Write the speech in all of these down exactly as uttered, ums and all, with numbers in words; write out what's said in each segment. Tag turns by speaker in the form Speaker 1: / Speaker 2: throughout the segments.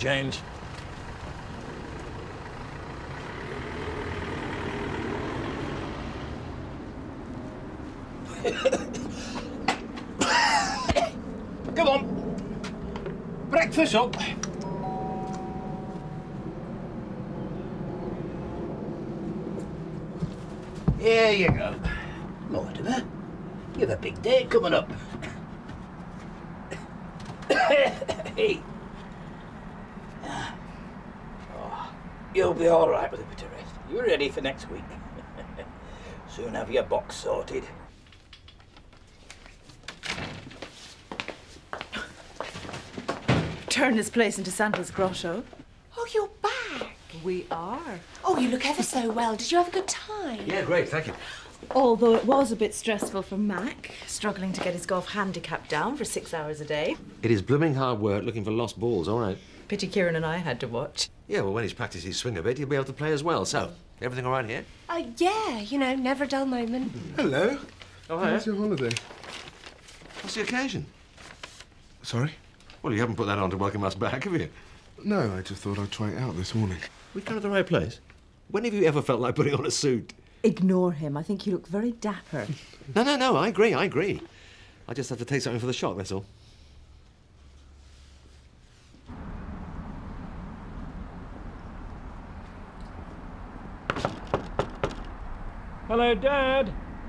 Speaker 1: change. Come on. Breakfast up. Here you go. Mortimer, you've a big day coming up. Hey. Oh, you'll be all right with a bit of rest. You ready for next week? Soon have your box sorted.
Speaker 2: Turn this place into Santa's grotto.
Speaker 3: Oh, you're back.
Speaker 2: We are.
Speaker 3: Oh, you look ever so well. Did you have a good time?
Speaker 4: Yeah, great, thank you.
Speaker 2: Although it was a bit stressful for Mac, struggling to get his golf handicap down for six hours a day.
Speaker 4: It is blooming hard work looking for lost balls, all right.
Speaker 2: Pity Kieran and I had to watch.
Speaker 4: Yeah, well, when he's practiced his swing a bit, he'll be able to play as well. So, everything all right here?
Speaker 3: Uh, yeah, you know, never a dull moment.
Speaker 5: Hello.
Speaker 4: Oh, hi.
Speaker 5: How's your holiday?
Speaker 4: What's the occasion?
Speaker 5: Sorry?
Speaker 4: Well, you haven't put that on to welcome us back, have you?
Speaker 5: No, I just thought I'd try it out this morning.
Speaker 4: We've come to the right place. When have you ever felt like putting on a suit?
Speaker 2: Ignore him. I think you look very dapper.
Speaker 4: No, no, no, I agree, I agree. I just have to take something for the shock, that's all.
Speaker 1: Hello, Dad.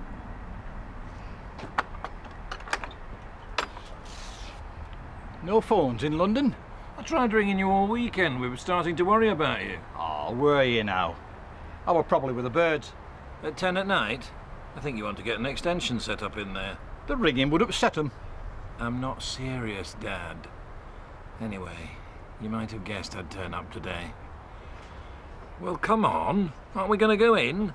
Speaker 1: No phones in London?
Speaker 6: I tried ringing you all weekend. We were starting to worry about you.
Speaker 1: Oh, were you now? I were probably with the birds.
Speaker 6: At ten at night? I think you want to get an extension set up in there.
Speaker 1: The ringing would upset them.
Speaker 6: I'm not serious, Dad. Anyway, you might have guessed I'd turn up today. Well, come on. Aren't we going to go in?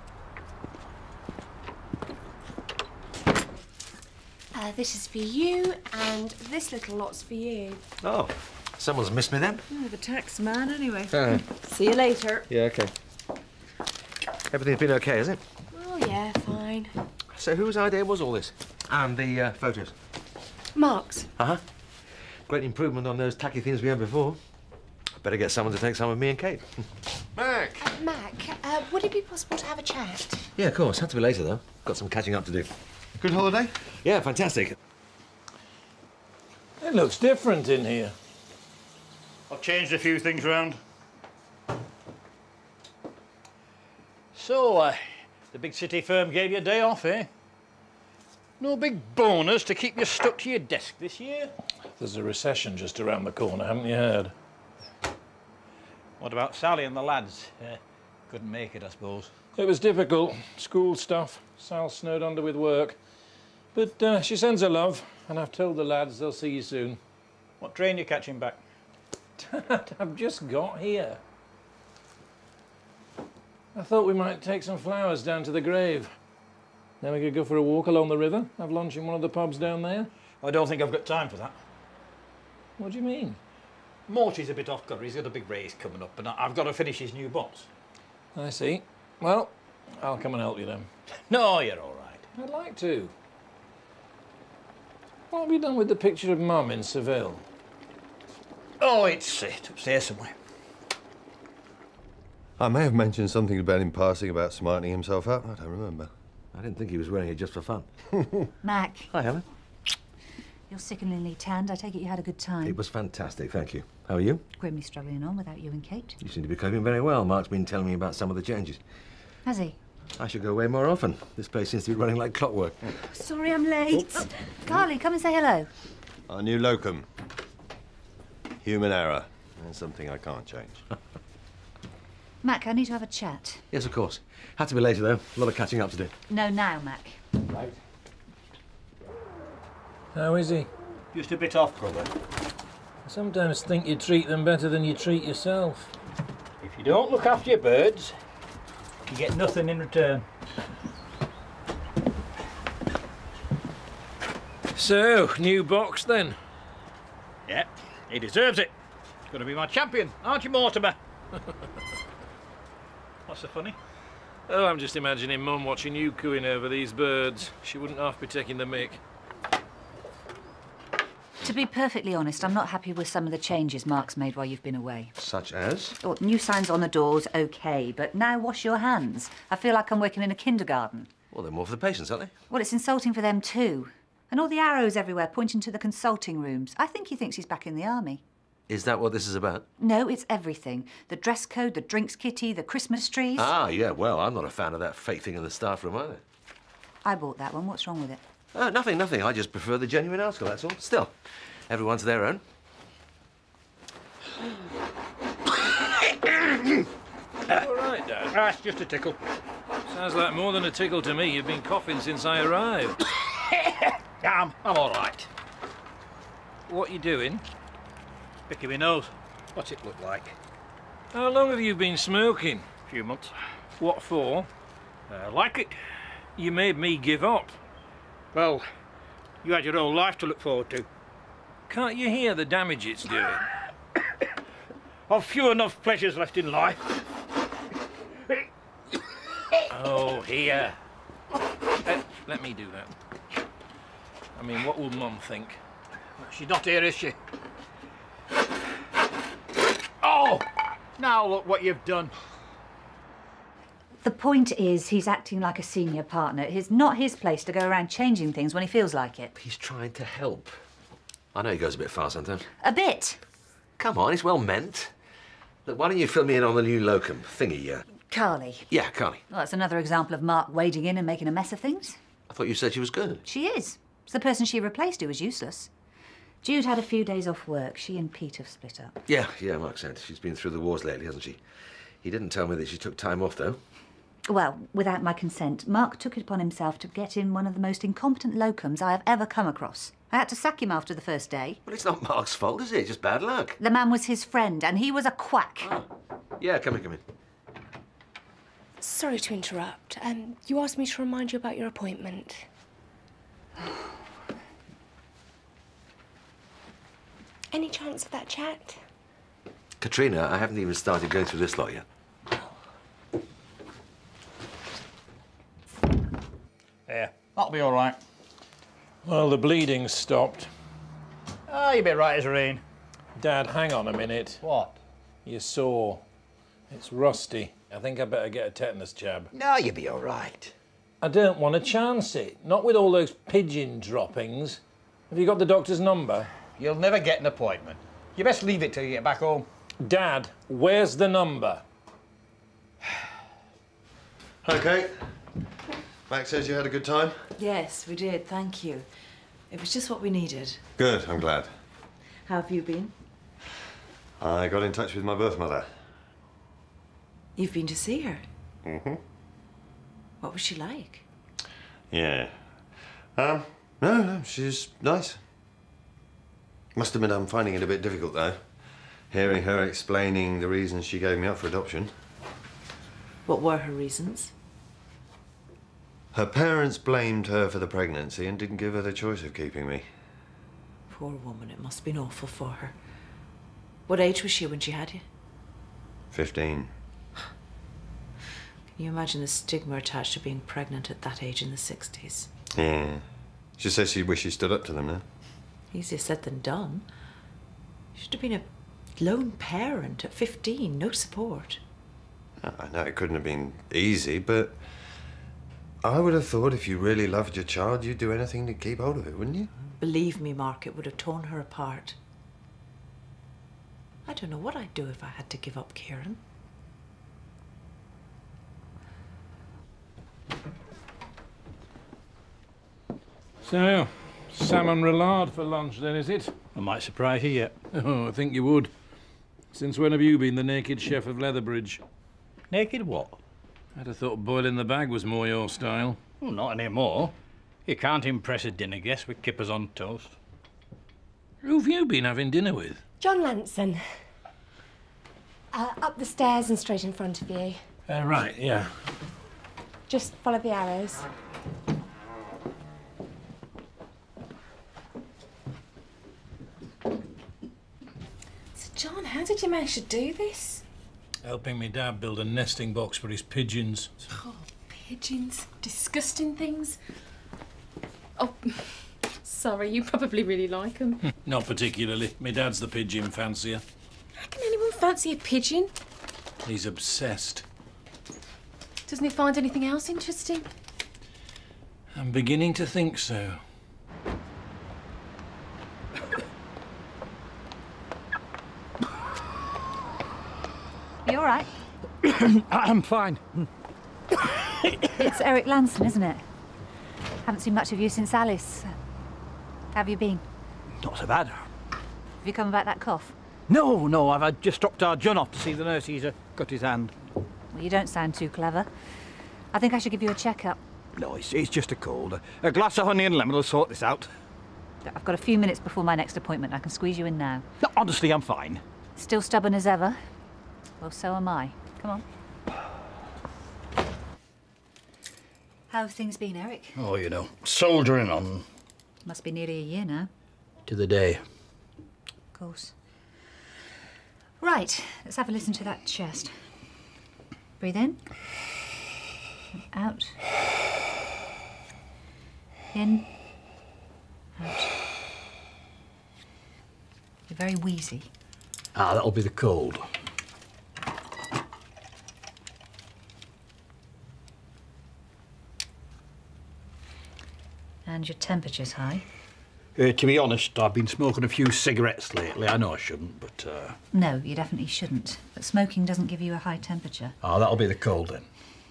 Speaker 3: Uh, this is for you, and this little lot's for you.
Speaker 4: Oh, someone's missed me then?
Speaker 2: Oh, the tax man, anyway.
Speaker 4: Uh,
Speaker 2: See you later.
Speaker 4: yeah, OK. Everything's been OK, has it?
Speaker 3: Oh, yeah, fine.
Speaker 4: So whose idea was all this? And the uh, photos?
Speaker 3: Mark's.
Speaker 4: Uh-huh. Great improvement on those tacky things we had before. Better get someone to take some with me and Kate.
Speaker 5: Mac!
Speaker 3: Uh, Mac, uh, would it be possible to have a chat?
Speaker 4: Yeah, of course. Had to be later, though. Got some catching up to do.
Speaker 5: Good holiday?
Speaker 4: Yeah, fantastic.
Speaker 6: It looks different in here.
Speaker 1: I've changed a few things round. So, uh, the big city firm gave you a day off, eh? No big bonus to keep you stuck to your desk this year?
Speaker 6: There's a recession just around the corner, haven't you heard?
Speaker 1: What about Sally and the lads? Uh, couldn't make it, I suppose.
Speaker 6: It was difficult. School stuff. Sal snowed under with work. But uh, she sends her love, and I've told the lads they'll see you soon.
Speaker 1: What train you catching back?
Speaker 6: Dad, I've just got here. I thought we might take some flowers down to the grave. Then we could go for a walk along the river, have lunch in one of the pubs down there.
Speaker 1: I don't think I've got time for that.
Speaker 6: What do you mean?
Speaker 1: Morty's a bit off guard. He's got a big race coming up, and I- I've got to finish his new bots.
Speaker 6: I see. Well, I'll come and help you then.
Speaker 1: No, you're all right.
Speaker 6: I'd like to. What have you done with the picture of Mum in Seville?
Speaker 1: Oh, it's it upstairs somewhere.
Speaker 7: I may have mentioned something about him passing about smartening himself up. I don't remember.
Speaker 4: I didn't think he was wearing it just for fun.
Speaker 8: Mac,
Speaker 4: Hi, Helen.
Speaker 8: you're sickeningly tanned. I take it you had a good time.
Speaker 4: It was fantastic, thank you. How are you?
Speaker 8: Grimly struggling on without you and Kate.
Speaker 4: You seem to be coping very well. Mark's been telling me about some of the changes.
Speaker 8: Has he?
Speaker 4: I should go away more often. This place seems to be running like clockwork.
Speaker 8: Sorry I'm late. Oh. Carly, come and say hello.
Speaker 7: Our new locum. Human error. And something I can't change.
Speaker 8: Mac, I need to have a chat.
Speaker 4: Yes, of course. Had to be later, though. A lot of catching up to do.
Speaker 8: No, now, Mac.
Speaker 1: Right.
Speaker 6: How is he?
Speaker 1: Just a bit off, brother.
Speaker 6: I sometimes think you treat them better than you treat yourself.
Speaker 1: If you don't look after your birds, you get nothing in return.
Speaker 6: So, new box then?
Speaker 1: Yeah, he deserves it. He's going to be my champion, aren't you, Mortimer? What's so funny?
Speaker 6: Oh, I'm just imagining Mum watching you cooing over these birds. She wouldn't half be taking the mick.
Speaker 8: To be perfectly honest, I'm not happy with some of the changes Mark's made while you've been away.
Speaker 4: Such as?
Speaker 8: Oh, new signs on the doors, OK, but now wash your hands. I feel like I'm working in a kindergarten.
Speaker 4: Well, they're more for the patients, aren't they?
Speaker 8: Well, it's insulting for them too. And all the arrows everywhere pointing to the consulting rooms. I think he thinks he's back in the army.
Speaker 4: Is that what this is about?
Speaker 8: No, it's everything. The dress code, the drinks kitty, the Christmas trees.
Speaker 4: Ah, yeah, well, I'm not a fan of that fake thing in the staff room either.
Speaker 8: I bought that one. What's wrong with it?
Speaker 4: Oh, nothing, nothing. I just prefer the genuine article, that's all. Still, everyone's their own.
Speaker 6: All right, Dad.
Speaker 1: Ah, it's just a tickle.
Speaker 6: Sounds like more than a tickle to me. You've been coughing since I arrived.
Speaker 1: I'm, I'm all right.
Speaker 6: What you doing?
Speaker 1: Picking my nose. What's it look like?
Speaker 6: How long have you been smoking?
Speaker 1: A few months.
Speaker 6: What for?
Speaker 1: Uh, like it.
Speaker 6: You made me give up.
Speaker 1: Well, you had your whole life to look forward to.
Speaker 6: Can't you hear the damage it's doing?
Speaker 1: I've few enough pleasures left in life.
Speaker 6: Oh, here. Uh, let me do that. I mean, what will Mum think?
Speaker 1: She's not here, is she? Oh! Now look what you've done.
Speaker 8: The point is, he's acting like a senior partner. It's not his place to go around changing things when he feels like it.
Speaker 4: He's trying to help. I know he goes a bit far sometimes.
Speaker 8: A bit.
Speaker 4: Come on, it's well meant. Look, why don't you fill me in on the new locum thingy, uh...
Speaker 8: Carly.
Speaker 4: Yeah, Carly.
Speaker 8: Well, that's another example of Mark wading in and making a mess of things.
Speaker 4: I thought you said she was good.
Speaker 8: She is. It's the person she replaced who was useless. Jude had a few days off work. She and Pete have split up.
Speaker 4: Yeah, yeah, Mark said. She's been through the wars lately, hasn't she? He didn't tell me that she took time off, though.
Speaker 8: Well, without my consent, Mark took it upon himself to get in one of the most incompetent locums I have ever come across. I had to sack him after the first day.
Speaker 4: Well, it's not Mark's fault, is it? It's just bad luck.
Speaker 8: The man was his friend, and he was a quack.
Speaker 4: Oh. Yeah, come in, come in.
Speaker 3: Sorry to interrupt. Um, you asked me to remind you about your appointment. Any chance of that chat?
Speaker 4: Katrina, I haven't even started going through this lot yet.
Speaker 1: Yeah, that'll be all right.
Speaker 6: Well, the bleeding's stopped.
Speaker 1: Ah, you'll be right as rain.
Speaker 6: Dad, hang on a minute.
Speaker 1: What?
Speaker 6: You're sore. It's rusty. I think I better get a tetanus jab.
Speaker 9: No, you'll be all right.
Speaker 6: I don't want to chance it. Not with all those pigeon droppings. Have you got the doctor's number?
Speaker 1: You'll never get an appointment. You best leave it till you get back home.
Speaker 6: Dad, where's the number?
Speaker 7: OK. Max says you had a good time?
Speaker 2: Yes, we did, thank you. It was just what we needed.
Speaker 7: Good, I'm glad.
Speaker 2: How have you been?
Speaker 7: I got in touch with my birth mother.
Speaker 2: You've been to see her?
Speaker 7: Mm-hmm.
Speaker 2: What was she like?
Speaker 7: Yeah. Um, no, no, she's nice. Must admit I'm finding it a bit difficult, though. Hearing her explaining the reasons she gave me up for adoption.
Speaker 2: What were her reasons?
Speaker 7: Her parents blamed her for the pregnancy and didn't give her the choice of keeping me.
Speaker 2: Poor woman, it must have been awful for her. What age was she when she had you?
Speaker 7: Fifteen.
Speaker 2: Can you imagine the stigma attached to being pregnant at that age in the sixties?
Speaker 7: Yeah. She says she wishes she stood up to them now.
Speaker 2: Easier said than done. You should have been a lone parent at fifteen, no support.
Speaker 7: I know it couldn't have been easy, but I would have thought if you really loved your child, you'd do anything to keep hold of it, wouldn't you?
Speaker 2: Believe me, Mark, it would have torn her apart. I don't know what I'd do if I had to give up Kieran.
Speaker 6: So, salmon roulade for lunch then, is it?
Speaker 1: I might surprise you yet.
Speaker 6: Oh, I think you would. Since when have you been the naked chef of Leatherbridge?
Speaker 1: Naked what?
Speaker 6: I'd have thought boiling the bag was more your style.
Speaker 1: Well, not anymore. You can't impress a dinner guest with kippers on toast.
Speaker 6: Who've you been having dinner with?
Speaker 3: John Lanson. Uh, up the stairs and straight in front of you.
Speaker 6: Uh, right, yeah.
Speaker 3: Just follow the arrows. So, John, how did you manage to do this?
Speaker 6: Helping me dad build a nesting box for his pigeons.
Speaker 3: Oh, pigeons. Disgusting things. Oh,
Speaker 9: Sorry, you probably really like them.
Speaker 6: Not particularly. My dad's the pigeon fancier.
Speaker 9: How can anyone fancy a pigeon?
Speaker 6: He's obsessed.
Speaker 9: Doesn't he find anything else interesting?
Speaker 6: I'm beginning to think so.
Speaker 8: You all right?
Speaker 1: I'm fine.
Speaker 8: It's Eric Lanson, isn't it? Haven't seen much of you since Alice. How have you been?
Speaker 1: Not so bad.
Speaker 8: Have you come about that cough?
Speaker 1: No, no, I've uh, just dropped our John off to see the nurse. He's uh, got his hand.
Speaker 8: Well, you don't sound too clever. I think I should give you a checkup.
Speaker 1: No, it's, it's just a cold. A glass of honey and lemon will sort this out.
Speaker 8: I've got a few minutes before my next appointment. I can squeeze you in now.
Speaker 1: No, honestly, I'm fine.
Speaker 8: Still stubborn as ever? Well, so am I. Come on. How have things been, Eric?
Speaker 1: Oh, you know, soldiering on.
Speaker 8: Must be nearly a year now.
Speaker 1: To the day.
Speaker 8: Of course. Right, let's have a listen to that chest. Breathe in. And out. In. Out. You're very wheezy.
Speaker 1: Ah, that'll be the cold.
Speaker 8: And your temperature's high.
Speaker 1: Uh, to be honest, I've been smoking a few cigarettes lately. I know I shouldn't, but... Uh...
Speaker 8: No, you definitely shouldn't. But smoking doesn't give you a high temperature.
Speaker 1: Ah, that'll be the cold then.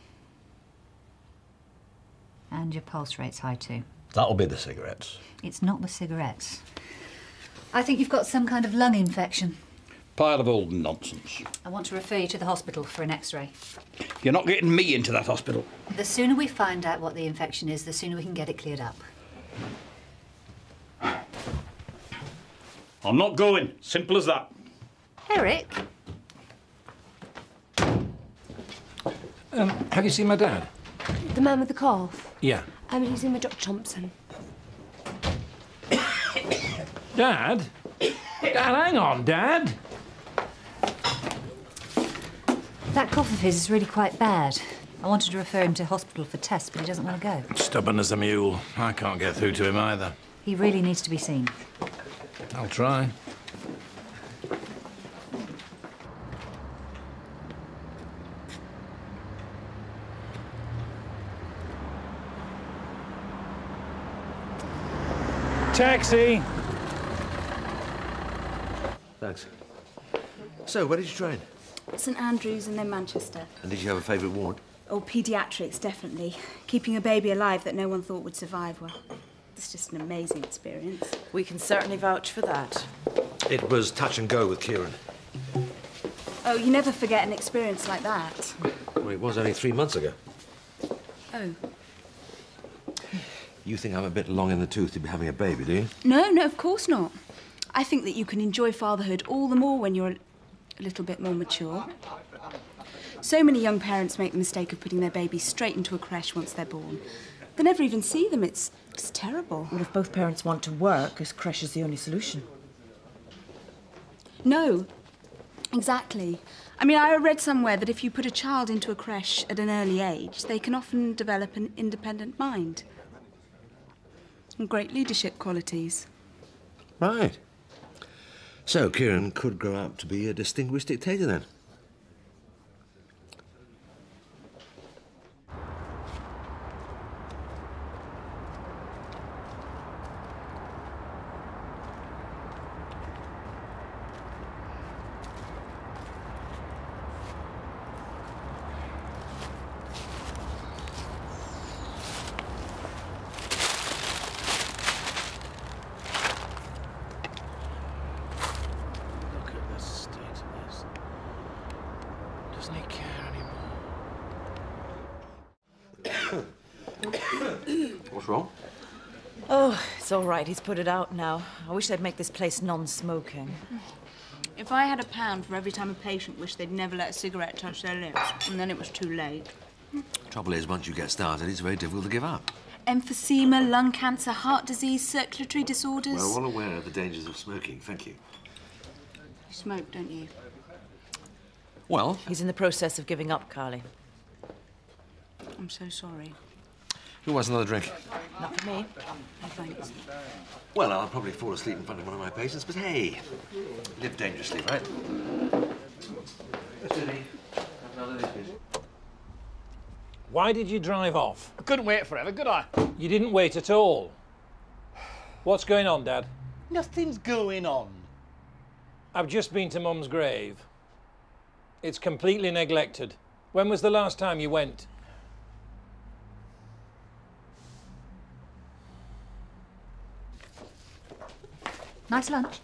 Speaker 8: And your pulse rate's high too.
Speaker 1: That'll be the cigarettes.
Speaker 8: It's not the cigarettes. I think you've got some kind of lung infection.
Speaker 1: Pile of old nonsense.
Speaker 8: I want to refer you to the hospital for an X-ray.
Speaker 1: You're not getting me into that hospital.
Speaker 8: The sooner we find out what the infection is, the sooner we can get it cleared up.
Speaker 1: I'm not going. Simple as that.
Speaker 8: Eric?
Speaker 6: Um, have you seen my dad?
Speaker 3: The man with the cough.
Speaker 6: Yeah.
Speaker 3: Um, he's in with Doctor Thompson.
Speaker 6: Dad? Dad, hang on, Dad.
Speaker 8: That cough of his is really quite bad. I wanted to refer him to hospital for tests, but he doesn't want to go.
Speaker 6: Stubborn as a mule. I can't get through to him either.
Speaker 8: He really needs to be seen.
Speaker 6: I'll try. Taxi!
Speaker 4: Thanks. So, where did you train?
Speaker 10: St Andrews and then Manchester.
Speaker 4: And did you have a favourite ward?
Speaker 10: Oh, paediatrics, definitely. Keeping a baby alive that no one thought would survive, well, it's just an amazing experience.
Speaker 2: We can certainly vouch for that.
Speaker 4: It was touch and go with Kieran.
Speaker 10: Oh, you never forget an experience like that.
Speaker 4: Well, it was only three months ago.
Speaker 10: Oh.
Speaker 4: You think I'm a bit long in the tooth to be having a baby, do you?
Speaker 10: No, no, of course not. I think that you can enjoy fatherhood all the more when you're a little bit more mature. So many young parents make the mistake of putting their babies straight into a creche once they're born. They never even see them. It's, it's terrible.
Speaker 2: Well, if both parents want to work, a creche is the only solution.
Speaker 10: No, exactly. I mean, I read somewhere that if you put a child into a creche at an early age, they can often develop an independent mind. And great leadership qualities.
Speaker 4: Right. So, Kieran could grow up to be a distinguished dictator then? What's wrong?
Speaker 2: Oh, it's all right. He's put it out now. I wish they'd make this place non-smoking.
Speaker 10: If I had a pound for every time a patient wished they'd never let a cigarette touch their lips, and then it was too late.
Speaker 4: Trouble is, once you get started, it's very difficult to give up.
Speaker 10: Emphysema, lung cancer, heart disease, circulatory disorders.
Speaker 4: We're all aware of the dangers of smoking, thank you.
Speaker 10: You smoke, don't you?
Speaker 4: Well...
Speaker 2: He's in the process of giving up, Carly.
Speaker 10: I'm so sorry.
Speaker 4: Who wants another drink?
Speaker 2: Not for me. No thanks.
Speaker 4: Well, I'll probably fall asleep in front of one of my patients, but hey, live dangerously, right?
Speaker 6: Why did you drive off?
Speaker 1: I couldn't wait forever, could I?
Speaker 6: You didn't wait at all. What's going on, Dad?
Speaker 1: Nothing's going on.
Speaker 6: I've just been to Mum's grave. It's completely neglected. When was the last time you went?
Speaker 8: Nice lunch.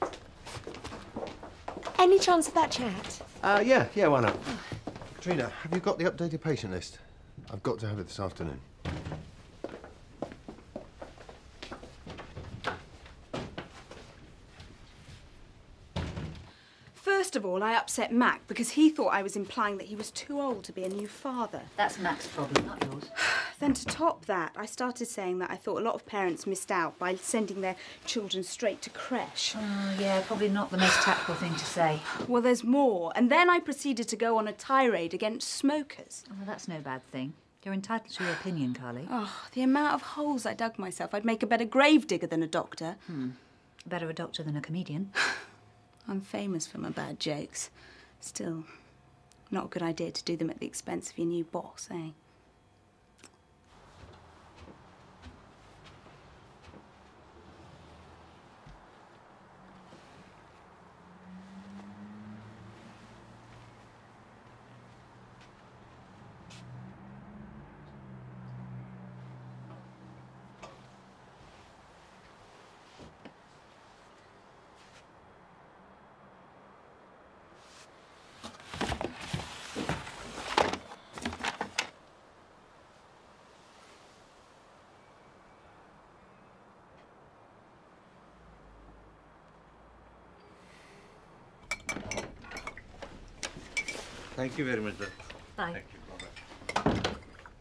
Speaker 3: Any chance of that chat?
Speaker 7: Uh, yeah, yeah, why not? Katrina, have you got the updated patient list? I've got to have it this afternoon.
Speaker 10: First of all, I upset Mac because he thought I was implying that he was too old to be a new father.
Speaker 8: That's Mac's problem, not yours.
Speaker 10: Then to top that, I started saying that I thought a lot of parents missed out by sending their children straight to creche.
Speaker 8: Oh, yeah, probably not the most tactful thing to say.
Speaker 10: Well, there's more. And then I proceeded to go on a tirade against smokers.
Speaker 8: Oh, well, that's no bad thing. You're entitled to your opinion, Carly.
Speaker 10: Oh, the amount of holes I dug myself. I'd make a better grave digger than a doctor.
Speaker 8: Hmm. Better a doctor than a comedian.
Speaker 10: I'm famous for my bad jokes. Still, not a good idea to do them at the expense of your new boss, eh?
Speaker 4: Thank you very much, sir.
Speaker 8: Bye.
Speaker 4: Thank you,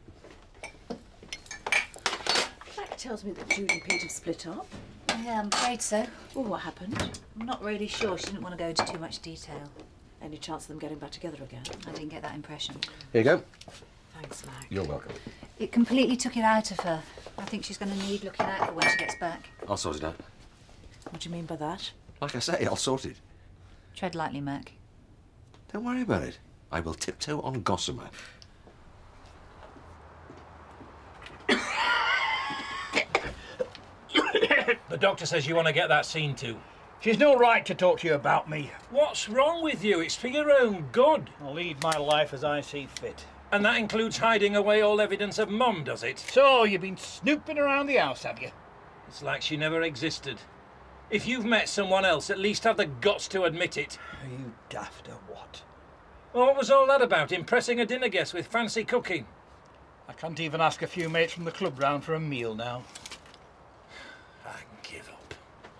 Speaker 2: Mac tells me that Jude and Pete have split up.
Speaker 8: Yeah, I'm afraid so.
Speaker 2: Well, what happened?
Speaker 8: I'm not really sure. She didn't want to go into too much detail.
Speaker 2: Any chance of them getting back together again?
Speaker 8: I didn't get that impression.
Speaker 4: Here you go.
Speaker 2: Thanks, Mac.
Speaker 4: You're welcome.
Speaker 8: It completely took it out of her. I think she's going to need looking out for when she gets back.
Speaker 4: I'll sort it out.
Speaker 2: What do you mean by that?
Speaker 4: Like I say, I'll sort it.
Speaker 8: Tread lightly, Mac.
Speaker 4: Don't worry about it. I will tiptoe on gossamer.
Speaker 6: The doctor says you want to get that seen to.
Speaker 1: She's no right to talk to you about me.
Speaker 6: What's wrong with you? It's for your own good.
Speaker 1: I'll lead my life as I see fit.
Speaker 6: And that includes hiding away all evidence of Mum, does it?
Speaker 1: So, you've been snooping around the house, have you?
Speaker 6: It's like she never existed. If you've met someone else, at least have the guts to admit it.
Speaker 1: Are you daft or what?
Speaker 6: Well, what was all that about, impressing a dinner guest with fancy cooking?
Speaker 1: I can't even ask a few mates from the club round for a meal now.
Speaker 6: I give up.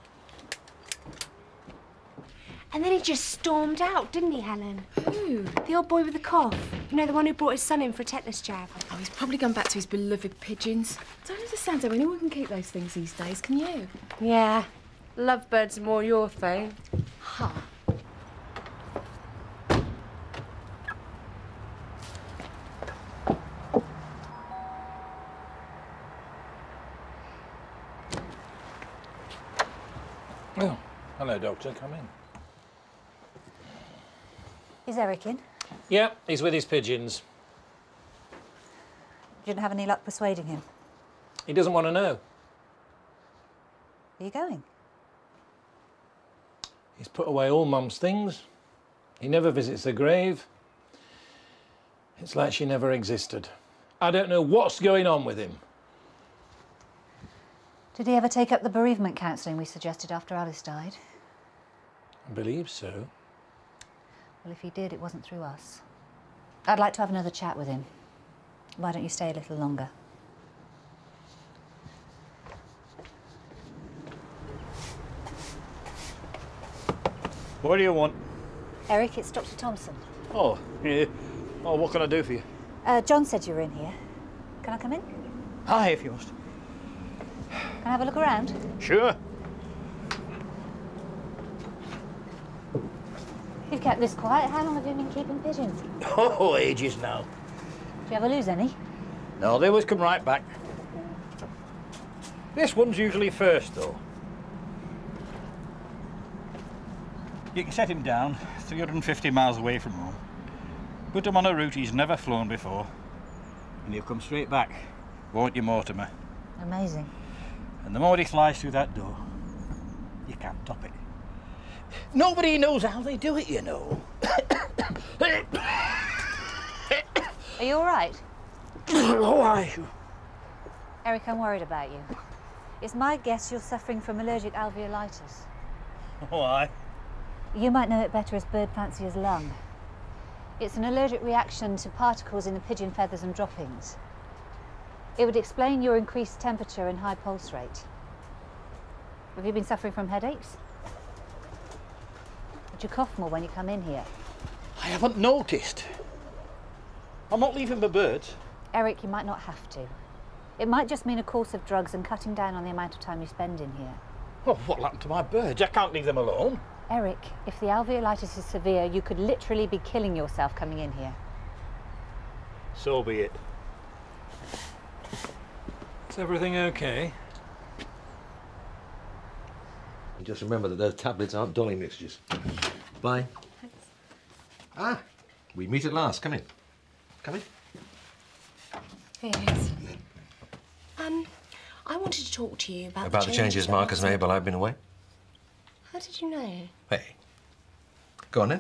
Speaker 3: And then he just stormed out, didn't he, Helen? Who? The old boy with the cough. You know, the one who brought his son in for a tetanus jab.
Speaker 9: Oh, he's probably gone back to his beloved pigeons. Don't understand how anyone can keep those things these days, can you?
Speaker 3: Yeah. Lovebirds are more your thing.
Speaker 9: Huh.
Speaker 6: Oh, hello, Doctor. Come in.
Speaker 8: Is Eric in?
Speaker 6: Yeah, he's with his pigeons.
Speaker 8: You didn't have any luck persuading him.
Speaker 6: He doesn't want to know.
Speaker 8: Are you going?
Speaker 6: He's put away all Mum's things. He never visits the grave. It's like she never existed. I don't know what's going on with him.
Speaker 8: Did he ever take up the bereavement counselling we suggested after Alice died?
Speaker 6: I believe so.
Speaker 8: Well, if he did, it wasn't through us. I'd like to have another chat with him. Why don't you stay a little longer?
Speaker 1: What do you want?
Speaker 8: Eric, it's Doctor Thompson.
Speaker 1: Oh, yeah. Oh, what can I do for you?
Speaker 8: Uh, John said you were in here. Can I come in?
Speaker 1: Hi, if you must.
Speaker 8: Can I have a look around?
Speaker 1: Sure.
Speaker 8: You've kept this quiet. How long have you been keeping pigeons? Do
Speaker 1: Oh, ages now.
Speaker 8: you ever lose any?
Speaker 1: No, they always come right back. This one's usually first, though. You can set him down three hundred fifty miles away from home, put him on a route he's never flown before, and he'll come straight back, won't you, Mortimer?
Speaker 8: Amazing.
Speaker 1: And the more he flies through that door, you can't top it. Nobody knows how they do it, you know.
Speaker 8: Are you all right?
Speaker 1: How are you?
Speaker 8: Eric, I'm worried about you. It's my guess you're suffering from allergic alveolitis.
Speaker 1: Why?
Speaker 8: You might know it better as bird fancier's lung. It's an allergic reaction to particles in the pigeon feathers and droppings. It would explain your increased temperature and high pulse rate. Have you been suffering from headaches? Would you cough more when you come in here?
Speaker 1: I haven't noticed. I'm not leaving the birds.
Speaker 8: Eric, you might not have to. It might just mean a course of drugs and cutting down on the amount of time you spend in here.
Speaker 1: Well, what'll happen to my birds? I can't leave them alone.
Speaker 8: Eric, if the alveolitis is severe, you could literally be killing yourself coming in here.
Speaker 1: So be it.
Speaker 6: Is everything okay?
Speaker 4: Just remember that those tablets aren't dolly mixtures. Bye.
Speaker 3: Thanks.
Speaker 4: Ah, we meet at last. Come in. Come in.
Speaker 3: Here it is. Um, I wanted to talk to you about,
Speaker 4: About the changes Mark has made while I've been away?
Speaker 3: How did you know?
Speaker 4: Hey. Go on then.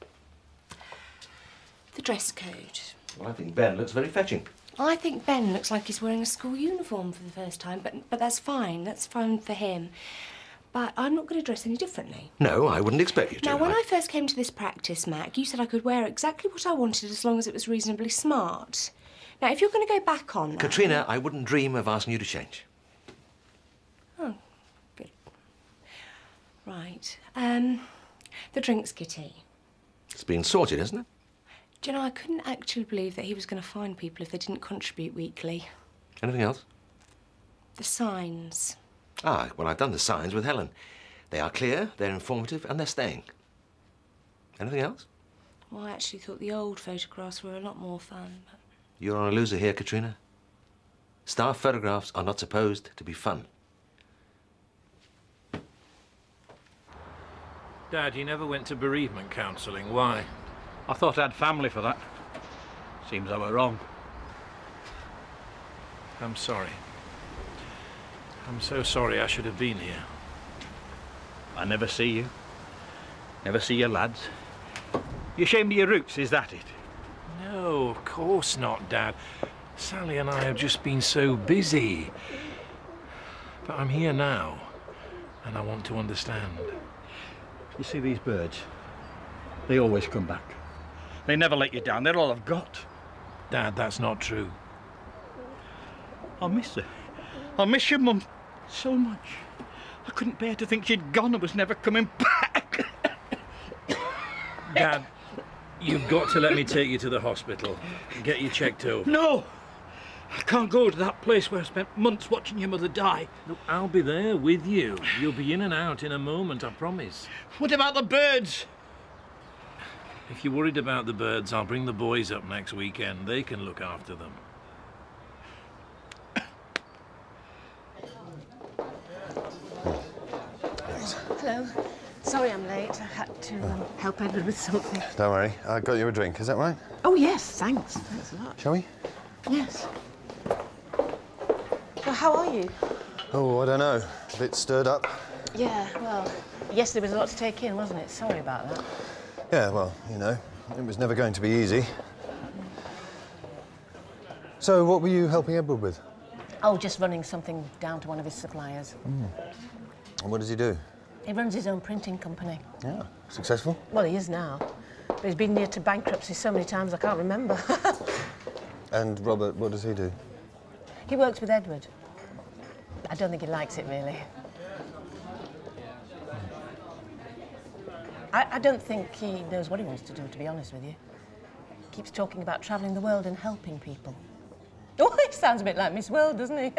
Speaker 3: The dress code.
Speaker 4: Well, I think Ben looks very fetching.
Speaker 3: I think Ben looks like he's wearing a school uniform for the first time, but but that's fine. That's fine for him. But I'm not going to dress any differently.
Speaker 4: No, I wouldn't expect you to.
Speaker 3: Now, when I first came to this practice, Mac, you said I could wear exactly what I wanted as long as it was reasonably smart. Now, if you're going to go back on that...
Speaker 4: Katrina, I wouldn't dream of asking you to change.
Speaker 3: Oh, good. Right. Um, the drinks kitty.
Speaker 4: It's been sorted, isn't it?
Speaker 3: Do you know, I couldn't actually believe that he was going to fine people if they didn't contribute weekly.
Speaker 4: Anything else?
Speaker 3: The signs.
Speaker 4: Ah, well, I've done the signs with Helen. They are clear, they're informative, and they're staying. Anything else?
Speaker 3: Well, I actually thought the old photographs were a lot more fun. But...
Speaker 4: You're on a loser here, Katrina. Staff photographs are not supposed to be fun.
Speaker 6: Dad, you never went to bereavement counselling. Why?
Speaker 1: I thought I had family for that. Seems I were wrong.
Speaker 6: I'm sorry. I'm so sorry I should have been here.
Speaker 1: I never see you. Never see your lads. You ashamed of your roots, is that it?
Speaker 6: No, of course not, Dad. Sally and I have just been so busy. But I'm here now, and I want to understand.
Speaker 1: You see these birds? They always come back. They never let you down. They're all I've got.
Speaker 6: Dad, that's not true.
Speaker 1: I miss her. I miss your mum so much. I couldn't bear to think she'd gone and was never coming back.
Speaker 6: Dad, you've got to let me take you to the hospital and get you checked over.
Speaker 1: No! I can't go to that place where I spent months watching your mother die.
Speaker 6: Look, I'll be there with you. You'll be in and out in a moment, I promise.
Speaker 1: What about the birds?
Speaker 6: If you're worried about the birds, I'll bring the boys up next weekend. They can look after them.
Speaker 11: Hello. Sorry I'm late. I had to um, help Edward with something.
Speaker 7: Don't worry, I got you a drink, is that right?
Speaker 11: Oh, yes, thanks. Thanks a lot.
Speaker 7: Shall we?
Speaker 11: Yes. So how are you?
Speaker 7: Oh, I don't know. A bit stirred up.
Speaker 11: Yeah, well, yesterday was a lot to take in, wasn't it? Sorry about that.
Speaker 7: Yeah, well, you know, it was never going to be easy. So, what were you helping Edward with?
Speaker 11: Oh, just running something down to one of his suppliers.
Speaker 7: Mm. And what does he do?
Speaker 11: He runs his own printing company.
Speaker 7: Yeah. Successful?
Speaker 11: Well, he is now. But he's been near to bankruptcy so many times I can't remember.
Speaker 7: And Robert, what does he do?
Speaker 11: He works with Edward. I don't think he likes it, really. I, I don't think he knows what he wants to do, to be honest with you. He keeps talking about travelling the world and helping people. Oh, he sounds a bit like Miss World, doesn't he?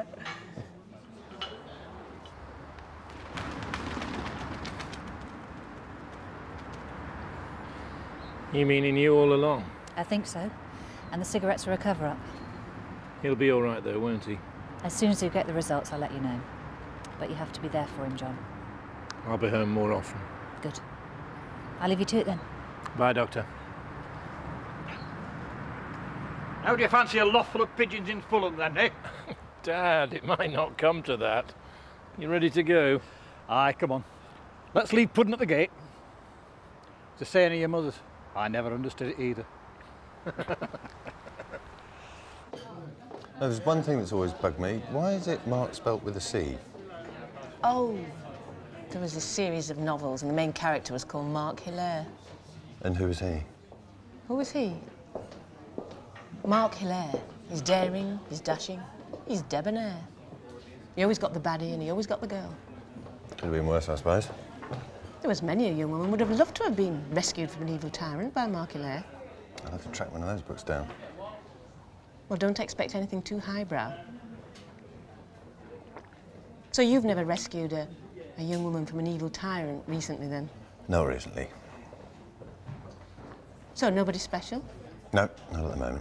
Speaker 6: You mean he knew all along?
Speaker 8: I think so. And the cigarettes are a cover-up.
Speaker 6: He'll be all right, though, won't he?
Speaker 8: As soon as we get the results, I'll let you know. But you have to be there for him, John.
Speaker 6: I'll be home more often.
Speaker 8: Good. I'll leave you to it then.
Speaker 6: Bye, Doctor.
Speaker 1: How do you fancy a loft full of pigeons in Fulham then, eh?
Speaker 6: Dad, it might not come to that. You ready to go?
Speaker 1: Aye, come on. Let's leave Puddin' at the gate. To say any of your mothers, I never understood it either.
Speaker 7: No, there's one thing that's always bugged me. Why is it Mark spelt with a C?
Speaker 11: Oh, there was a series of novels and the main character was called Mark Hilaire.
Speaker 7: And who is he?
Speaker 11: Who was he? Mark Hilaire. He's daring, he's dashing, he's debonair. He always got the baddie and he always got the girl.
Speaker 7: Could have been worse, I suppose.
Speaker 11: There was many a young woman would have loved to have been rescued from an evil tyrant by Mark Hilaire.
Speaker 7: I'll have to track one of those books down.
Speaker 11: Well, don't expect anything too highbrow. So you've never rescued a, a young woman from an evil tyrant recently, then?
Speaker 7: Not recently.
Speaker 11: So nobody special?
Speaker 7: No, not at the moment.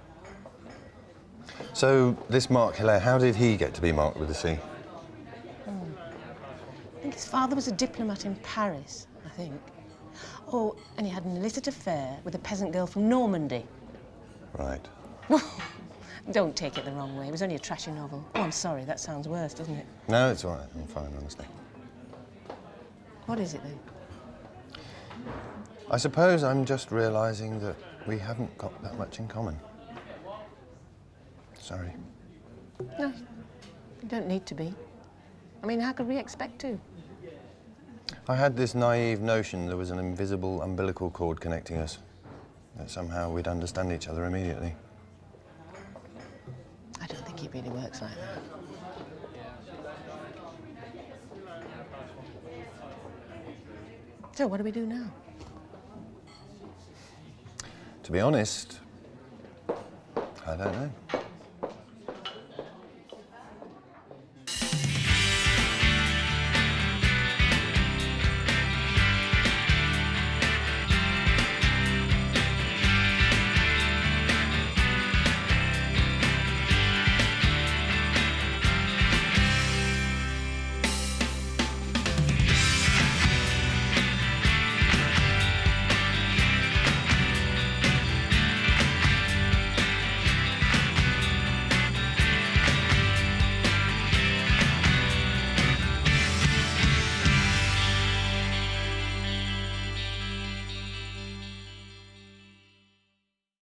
Speaker 7: So, this Mark Hilaire, how did he get to be marked with a C?
Speaker 11: Hmm. I think his father was a diplomat in Paris, I think. Oh, and he had an illicit affair with a peasant girl from Normandy.
Speaker 7: Right.
Speaker 11: Don't take it the wrong way. It was only a trashy novel. Oh, I'm sorry. That sounds worse, doesn't it?
Speaker 7: No, it's all right. I'm fine, honestly.
Speaker 11: What is it, then?
Speaker 7: I suppose I'm just realising that we haven't got that much in common. Sorry.
Speaker 11: No, you don't need to be. I mean, how could we expect to?
Speaker 7: I had this naive notion there was an invisible umbilical cord connecting us, that somehow we'd understand each other immediately.
Speaker 11: I don't think it really works like that. So what do we do now?
Speaker 7: To be honest, I don't know.